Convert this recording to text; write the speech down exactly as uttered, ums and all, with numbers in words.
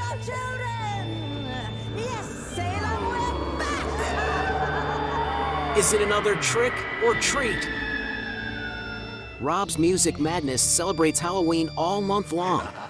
your children. Yes, Salem, we're back. Is it another trick or treat? Rob's Music Madness celebrates Halloween all month long.